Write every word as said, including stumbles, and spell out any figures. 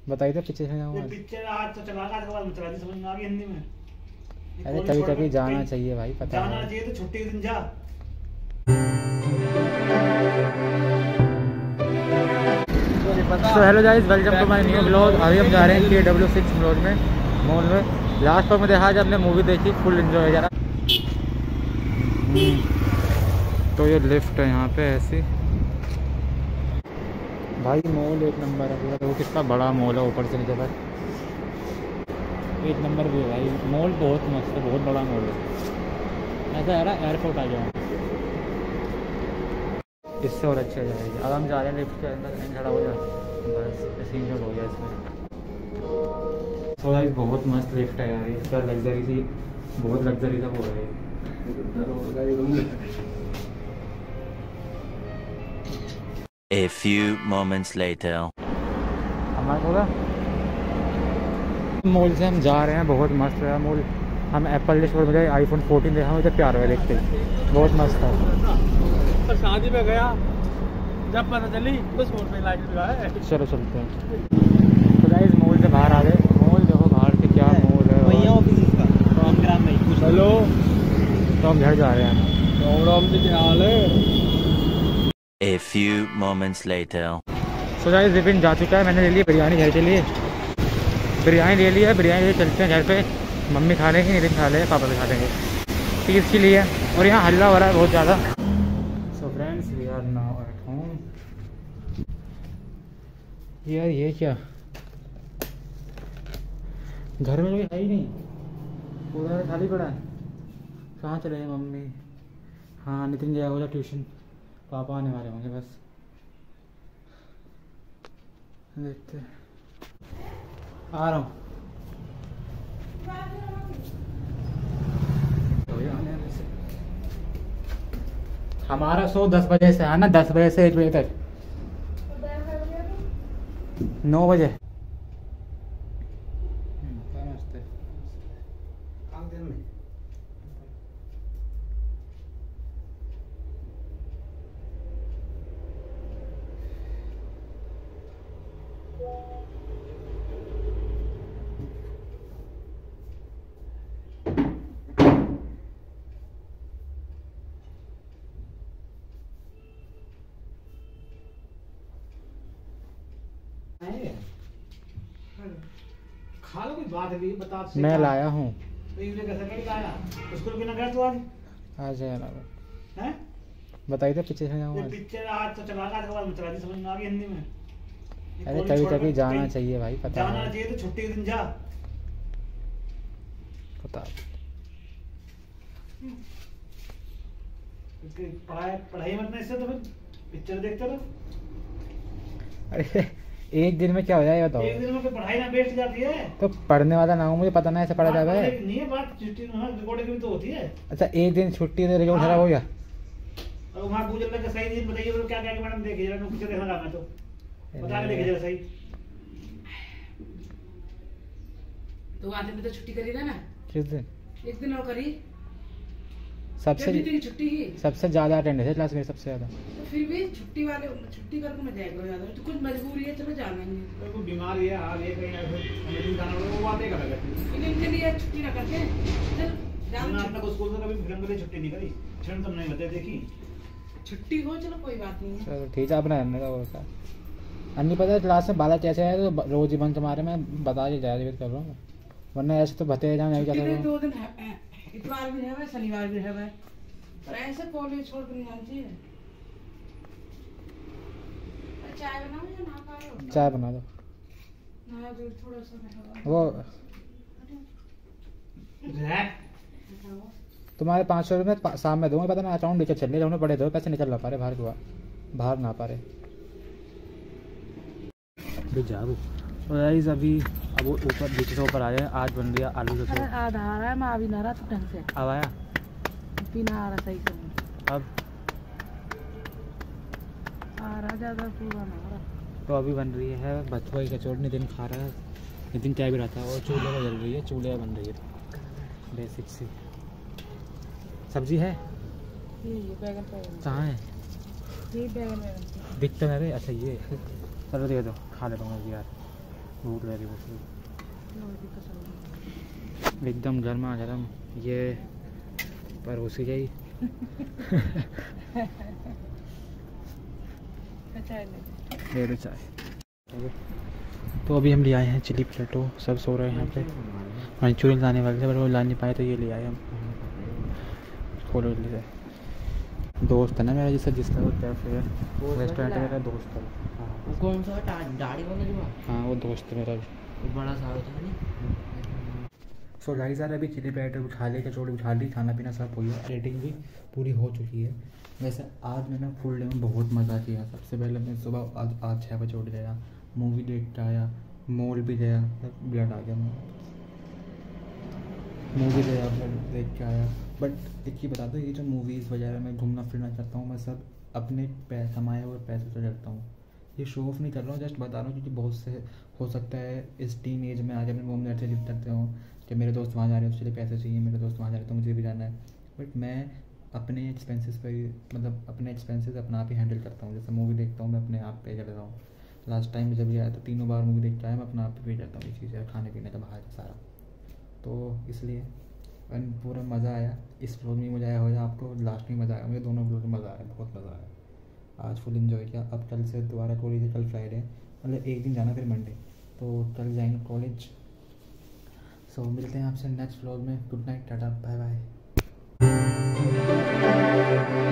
बताइए तो पीछे से जाऊँ। पिक्चर आज तो चला आज के बाद चला दी, समझ में आ गई हिंदी में। अरे कभी कभी जाना चाहिए भाई, पता है जाना चाहिए तो छुट्टी के दिन जा। तो hello guys, welcome to my new blog. अभी हम जा रहे हैं के डब्ल्यू सिक्स मॉल में मॉल में लास्ट पर में देखा जब हमने मूवी देखी, फुल एंजॉय करा। तो ये लिफ्ट है यहाँ पे ऐसी। भाई मॉल एक नंबर है, वो कितना बड़ा मॉल है ऊपर से नीचे तक, एक नंबर भी है भाई। मॉल बहुत मस्त है, बहुत बड़ा मॉल है। ऐसा है ना एयरपोर्ट आ जाओ, इससे और अच्छे जाएगी। अब हम जा रहे हैं लिफ्ट के अंदर, कहीं खड़ा हो जाए बस सीन हो गया इसमें। तो भाई बहुत मस्त लिफ्ट है यार, इसका लग्जरी सी, बहुत लग्जरी सा हो रहा है। A few moments later. हमारा होगा मॉल से हम जा रहे हैं, बहुत मस्त है मॉल। हम एप्पल स्टोर में गए, आईफोन फोर्टीन देखा, मुझे प्यार हुआ देखते, बहुत मस्त है। शादी में गया जब पता चली तो फोन पे लाइट लगा है। चलो चलते हैं। तो गाइस मॉल से बाहर आ गए। मॉल देखो बाहर से क्या मॉल है, भैया ऑफिस इसका तो हम ग्राम में कुछ। हेलो, तो हम घर जा रहे हैं। राम राम जी, क्या हाल है? A few moments later. तो गाइस विपिन जा चुका है, मैंने ले ली बिरयानी घर के लिए, बिरयानी ले ली है। बिरयानी ले चलते हैं घर पे, मम्मी खा लेंगे, नितिन खा लेंगे, पापा भी खा लेंगे, तीस के लिए। और यहाँ हल्ला हो रहा है बहुत ज़्यादा। So friends we are now at home. यार ये क्या, घर में कोई है ही नहीं, पूरा खाली पड़ा है। कहाँ चले हैं मम्मी? हाँ नितिन गया होगा ट्यूशन, पापा आने वाले होंगे बस, देखते आ रहा हूँ। हमारा शो दस बजे से है ना, दस बजे से एक बजे तक, नौ बजे। खा लो, कोई बात भी बता। मैं लाया हूँ। तो ये कैसे नहीं लाया? स्कूल भी ना गया तू आज? आज है ना, हैं? बताइए तो पीछे से जाऊँ। ये पिक्चर आज तो चला आज के बाद चला दी, समझ में आ गई हिंदी में। अरे कभी कभी जाना चाहिए भाई, पता जाना है चाहिए तो छुट्टी के दिन जा। पता पढ़ाई पढ़ाई मत नहीं, इससे तो फिर पिक्चर देखते रहो। अरे एक दिन में क्या हो जाए बताओ? एक दिन में पढ़ाई ना वेस्ट जाती है। तो पढ़ने वाला ना हो, मुझे पता ना ऐसे पढ़ा जाता है। नहीं है बात, छुट्टी रिकॉर्डिंग भी तो होती है। अच्छा एक दिन छुट्टी दे रिकॉर्ड खराब हो गया। और वहाँ पूछ लगा सही दिन बताइए, वो क्या क्या मैडम देखिए जरा, पिक्चर देखना रहा मैं तो बता के देखिए जरा सही। तो आज में तो छुट्टी करी ना, किस दिन? एक दिन और करी। सबसे छुट्टी की सबसे ज्यादा अटेंडेंस है क्लास में, सबसे ज्यादा। तो फिर भी छुट्टी वाले छुट्टी करके मैं जाएगा ज्यादा, तो कुछ मजबूरी है, चलो जाना ही है। कोई बीमारी है, हाल ये कहीं अमेरिका जाना हो वो बातें कर रहे इनके लिए छुट्टी ना करके चल जाना। अपना को स्कूल से कभी फिल्म के लिए छुट्टी नहीं करी, क्षण तुम नहीं होते देखी। छुट्टी हो चलो कोई बात नहीं है। चलो ठीक है, अपना अन्य का वो का अन्य पता है क्लास में बाला कैसे है, तो रोज ही बंक मारे, मैं बता के जाया कर रहा हूँ, वरना ऐसे तो भते जाना नहीं चाहता। दो दिन इतवार भी है, शनिवार भी है, पर ऐसे कॉलेज छोड़ कर नहीं जाना चाहिए। चाय बनाओ या ना पाओ? चाय बना दो ना, दूध थोड़ा सा वो। तुम्हारे पाँच सौ रुपये शाम में दूंगा, पता ना अकाउंट नीचे चल रहे पड़े दो, पैसे निकल ना पा रहे बाहर हुआ, बाहर ना पा रहे जाओ। तो गाइस अभी अब ऊपर नीचे से ऊपर आ जाए। आज बन रही है आलू का सूप। आधा आ रहा है, मैं अभी ना रहा तो ढंग से अब आया, पीना आ रहा सही से, अब आ रहा ज़्यादा पूरा ना रहा। तो अभी बन रही है बथुआ की कचौड़ी, नितिन खा रहा है, नितिन चाय भी रहा था, और चूल्हे में जल रही है, चूल्हे बन रही है बेसिक सी। सब्जी है ये ये बैगन बैगन कहाँ है? ये बैगन बैगन दिखता नहीं रहे। अच्छा ये चलो दे दो, खा लेता हूँ यार। भूख लगी वो एकदम गर्मा गर्म ये पर उसी गई। ले लो चाय। तो अभी हम ले आए हैं चिली प्लेटो, सब सो रहे हैं यहाँ पे। मंचूरियन लाने वाले थे पर वो ला नहीं पाए तो ये ले आए हम। खोलो ले दोस्त है ना मेरा जिसका जिसका वो कैफे है रेस्टोरेंट मेरा दोस्त है। वो कौन सा दाढ़ी वाला जो? हाँ वो दोस्त है मेरा बड़ा सा होता है नहीं। सो गाइस यार अभी चिली प्लेटर उठा ली, कचौड़ी उठा ली, खाना पीना सब हो गया, एडिटिंग भी पूरी हो चुकी है। वैसे आज मैंने फुल डे में बहुत मज़ा किया। सबसे पहले मैं सुबह आज आज छः बजे उठ गया, मूवी देख के आया, मॉल भी गया, ब्लड आ गया, मूवी गया ब्लड देख के आया। बट एक ही बता दो, ये जो मूवीज़ वगैरह मैं घूमना फिरना चाहता हूँ मैं सब अपने पैसे कमाए हुए पैसे से करता हूँ। ये शो ऑफ नहीं कर रहा हूँ, जस्ट बता रहा हूँ क्योंकि बहुत से हो सकता है इस टीन एज में आगे अपने मोम से जिद करते हो कि मेरे दोस्त वहाँ जा रहे हैं उसके लिए पैसे चाहिए, मेरे दोस्त वहाँ जा रहे हैं तो मुझे भी जाना है। बट मैं अपने एक्सपेंसेस पे मतलब अपने एक्सपेंसेस अपना आप ही हैंडल करता हूँ। जैसे मूवी देखता हूँ मैं अपने आप पे करता हूँ। लास्ट टाइम जब आया तो तीनों बार मूवी देख के आया, मैं अपना आप पे पे करता हूँ ये चीज़ें, खाने पीने का बाहर का सारा। तो इसलिए पूरा मज़ा आया। इस व्लॉग में मज़ा आया हो या आपको लास्ट में मज़ा आया, मुझे दोनों व्लॉग में मज़ा आया, बहुत मज़ा आया। आज फुल एंजॉय किया। अब कल से दोबारा कॉलेज है, कल फ्राइडे मतलब एक दिन जाना फिर मंडे, तो कल जाएंगे कॉलेज। सो मिलते हैं आपसे नेक्स्ट व्लॉग में। Good night, tata, bye bye.